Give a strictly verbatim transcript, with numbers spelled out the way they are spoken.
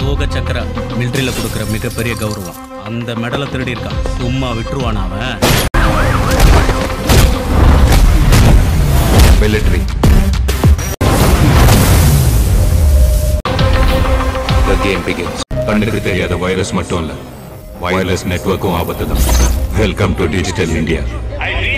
அசோக சக்கர மிலிட்டரியில கொடுக்கிற மிகப்பெரிய கௌரவம். அந்த மெடலை திருடி இருக்கான். சும்மா விட்டுருவான் அவன். Military The game begins. கண்ணுக்கு தெரியாத வைரஸ் மட்டும் இல்ல, வயர்லெஸ் நெட்வொர்க்கும் ஆபத்து தான். Welcome to digital India.